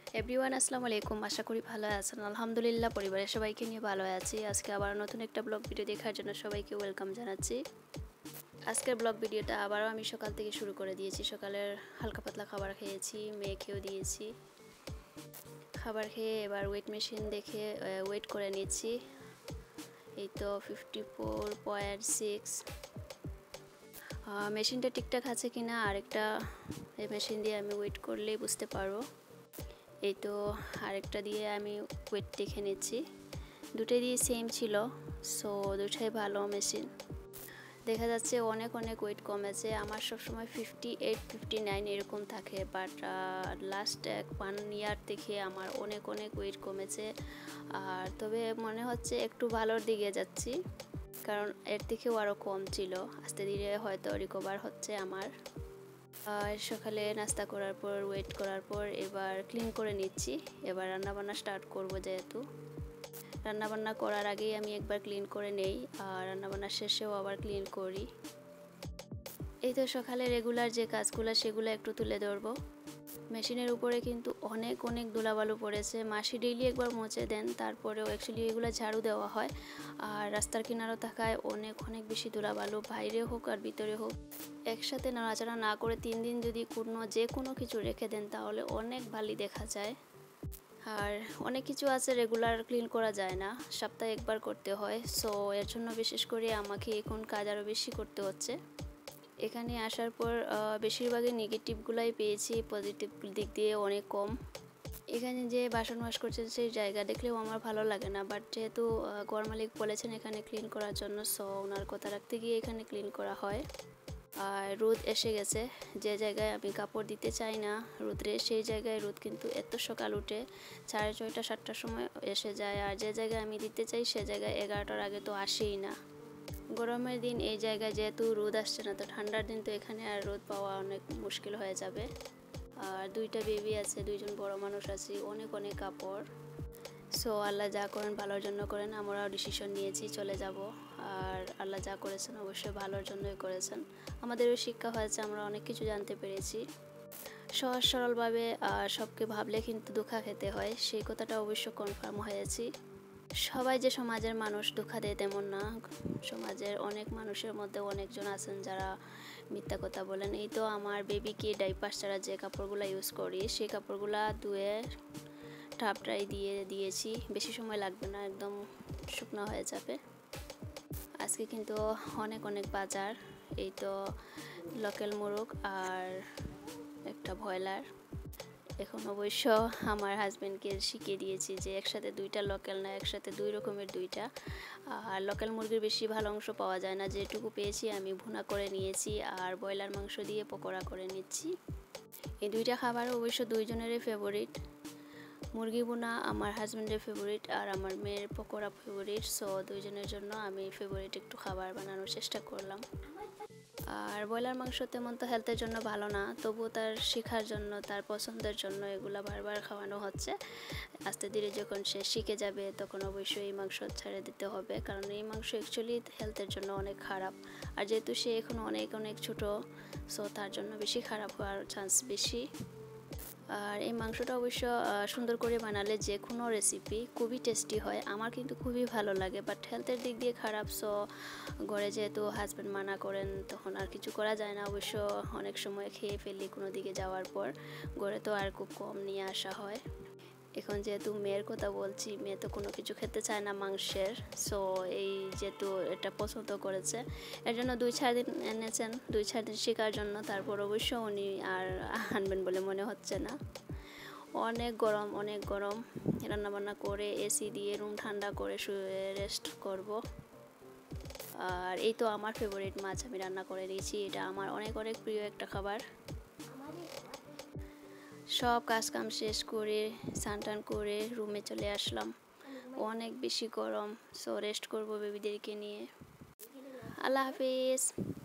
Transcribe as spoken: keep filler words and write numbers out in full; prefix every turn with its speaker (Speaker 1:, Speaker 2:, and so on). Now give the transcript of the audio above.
Speaker 1: Everyone আসসালামু আলাইকুম। আশা করি ভালো আছেন। আলহামদুলিল্লাহ পরিবারের সবাইকে নিয়ে ভালো আছি। আজকে আবার নতুন একটা ব্লগ ভিডিও দেখার জন্য সবাইকে ওয়েলকাম জানাচ্ছি। আজকের ব্লগ ভিডিওটা আবারও আমি সকাল থেকে শুরু করে দিয়েছি। সকালের হালকা পাতলা খাবার খেয়েছি, মেয়েকেও দিয়েছি। খাবার খেয়ে এবার ওয়েট মেশিন দেখে ওয়েট করে নিচ্ছি। এই তো ফিফটি ফোর পয়েন্ট সিক্স। মেশিনটা ঠিকঠাক আছে কিনা আরেকটা মেশিন দিয়ে আমি ওয়েট করলেই বুঝতে পারবো। এই তো আরেকটা দিয়ে আমি ওয়েট দেখে নিচ্ছি। দুটোই দিয়ে সেম ছিল, সো দুটোই ভালো মেশিন। দেখা যাচ্ছে অনেক অনেক ওয়েট কমেছে। আমার সবসময় ফিফটি এইট ফিফটি নাইন এরকম থাকে, বাট লাস্ট এক ওয়ান ইয়ার থেকে আমার অনেক অনেক ওয়েট কমেছে। আর তবে মনে হচ্ছে একটু ভালোর দিকে যাচ্ছি, কারণ এর থেকেও আরও কম ছিল। আস্তে ধীরে হয়তো রিকভার হচ্ছে আমার। সকালে নাস্তা করার পর ওয়েট করার পর এবার ক্লিন করে নিচ্ছি। এবার রান্নাবান্না স্টার্ট করব। যেহেতু রান্নাবান্না করার আগেই আমি একবার ক্লিন করে নেই, আর রান্নাবান্না শেষেও আবার ক্লিন করি। এই তো সকালে রেগুলার যে কাজগুলো সেগুলো একটু তুলে ধরবো। মেশিনের উপরে কিন্তু অনেক অনেক ধুলাবালু পড়েছে। মাসি ডেইলি একবার মুছে দেন, তারপরেও অ্যাকচুয়ালি এগুলো ঝাড়ু দেওয়া হয়। আর রাস্তার কিনারও থাকায় অনেক অনেক বেশি ধুলাবালু, বাইরে হোক আর ভিতরে হোক। একসাথে নাড়াচাড়া না করে তিন দিন যদি কোনো যে কোনো কিছু রেখে দেন তাহলে অনেক ভালো দেখা যায়। আর অনেক কিছু আছে রেগুলার ক্লিন করা যায় না, সপ্তাহে একবার করতে হয়। সো এর জন্য বিশেষ করে আমাকে এখন কাজ আরও বেশি করতে হচ্ছে। এখানে আসার পর বেশিরভাগই নেগেটিভগুলাই পেয়েছি, পজিটিভ দিক দিয়ে অনেক কম। এখানে যে বাসন ওয়াশ করছে সেই জায়গা দেখলেও আমার ভালো লাগে না, বাট যেহেতু ঘর মালিক বলেছেন এখানে ক্লিন করার জন্য, সো ওনার কথা রাখতে গিয়ে এখানে ক্লিন করা হয়। আর রোদ এসে গেছে। যে জায়গায় আমি কাপড় দিতে চাই না রোদ্রে, সেই জায়গায় রোদ কিন্তু এত সকাল উঠে সাড়ে ছয়টা সাতটার সময় এসে যায়। আর যে জায়গায় আমি দিতে চাই সে জায়গায় এগারোটার আগে তো আসেই না। গরমের দিন এই জায়গায় যেহেতু রোদ আসছে না, তো ঠান্ডার দিন তো এখানে আর রোদ পাওয়া অনেক মুশকিল হয়ে যাবে। আর দুইটা বেবি আছে, দুইজন বড় মানুষ আছি, অনেক অনেক কাপড়। সো আল্লাহ যা করেন ভালোর জন্য করেন। আমরাও ডিসিশন নিয়েছি চলে যাব। আর আল্লাহ যা করেছেন অবশ্যই ভালোর জন্যই করেছেন। আমাদেরও শিক্ষা হয়েছে, আমরা অনেক কিছু জানতে পেরেছি। সহজ সরলভাবে সবকে ভাবলে কিন্তু ধোঁকা খেতে হয়, সেই কথাটা অবশ্য কনফার্ম হয়েছি। সবাই যে সমাজের মানুষ ধোঁকা দেয় তেমন না। সমাজের অনেক মানুষের মধ্যে অনেকজন আছেন যারা মিথ্যা কথা বলেন। এই তো আমার বেবিকে ডাইপার ছাড়া যে কাপড়গুলো ইউজ করি সেই কাপড়গুলো ধুয়ে টাপ ড্রাই দিয়ে দিয়েছি। বেশি সময় লাগবে না, একদম শুকনো হয়ে যাবে। আজকে কিন্তু অনেক অনেক বাজার। এই তো লোকাল মোরগ আর একটা ব্রয়লার। এখন অবশ্য আমার হাজব্যান্ডকে শিখিয়ে দিয়েছি যে একসাথে দুইটা লোকাল না, একসাথে দুই রকমের দুইটা। আর লোকাল মুরগির বেশি ভালো অংশ পাওয়া যায় না, যেটুকু পেয়েছি আমি ভুনা করে নিয়েছি, আর ব্রয়লার মাংস দিয়ে পকোড়া করে নিচ্ছি। এই দুইটা খাবার অবশ্য দুইজনেরই ফেভারিট। মুরগি ভুনা আমার হাজব্যান্ডের ফেভারিট, আর আমার মেয়ের পকোড়া ফেভারিট। সো দুইজনের জন্য আমি ফেভারিট একটু খাবার বানানোর চেষ্টা করলাম। আর ব্রয়লার মাংস তেমন তো হেলথের জন্য ভালো না, তবুও তার শেখার জন্য, তার পছন্দের জন্য এগুলো বারবার খাওয়ানো হচ্ছে। আস্তে ধীরে যখন সে শিখে যাবে তখন অবশ্যই এই মাংস ছেড়ে দিতে হবে, কারণ এই মাংস অ্যাকচুয়ালি হেলথের জন্য অনেক খারাপ। আর যেহেতু সে এখন অনেক অনেক ছোট, সো তার জন্য বেশি খারাপ হওয়ার চান্স বেশি। আর এই মাংসটা অবশ্য সুন্দর করে বানালে যে কোনো রেসিপি খুবই টেস্টি হয়। আমার কিন্তু খুবই ভালো লাগে, বাট হেলথের দিক দিয়ে খারাপ। সো ঘরে যেহেতু হাজব্যান্ড মানা করেন তখন আর কিছু করা যায় না। অবশ্য অনেক সময় খেয়ে ফেলি কোনো দিকে যাওয়ার পর, ঘরে তো আর খুব কম নিয়ে আসা হয়। এখন যেহেতু মেয়ের কথা বলছি, মেয়ে তো কোনো কিছু খেতে চায় না মাংসের। সো এই যেহেতু এটা পছন্দ করেছে, এর জন্য দুই চার দিন এনেছেন, দুই চার দিন শেখার জন্য। তারপর অবশ্য উনি আর আনবেন বলে মনে হচ্ছে না। অনেক গরম, অনেক গরম। রান্নাবান্না করে এসি দিয়ে রুম ঠান্ডা করে শুয়ে রেস্ট করব। আর এই তো আমার ফেভারিট মাছ আমি রান্না করে দিয়েছি। এটা আমার অনেক অনেক প্রিয় একটা খাবার। সব কাজকাম শেষ করে স্নান টান করে রুমে চলে আসলাম। অনেক বেশি গরম, সো রেস্ট করবো বেবিদেরকে নিয়ে। আল্লাহ হাফিজ।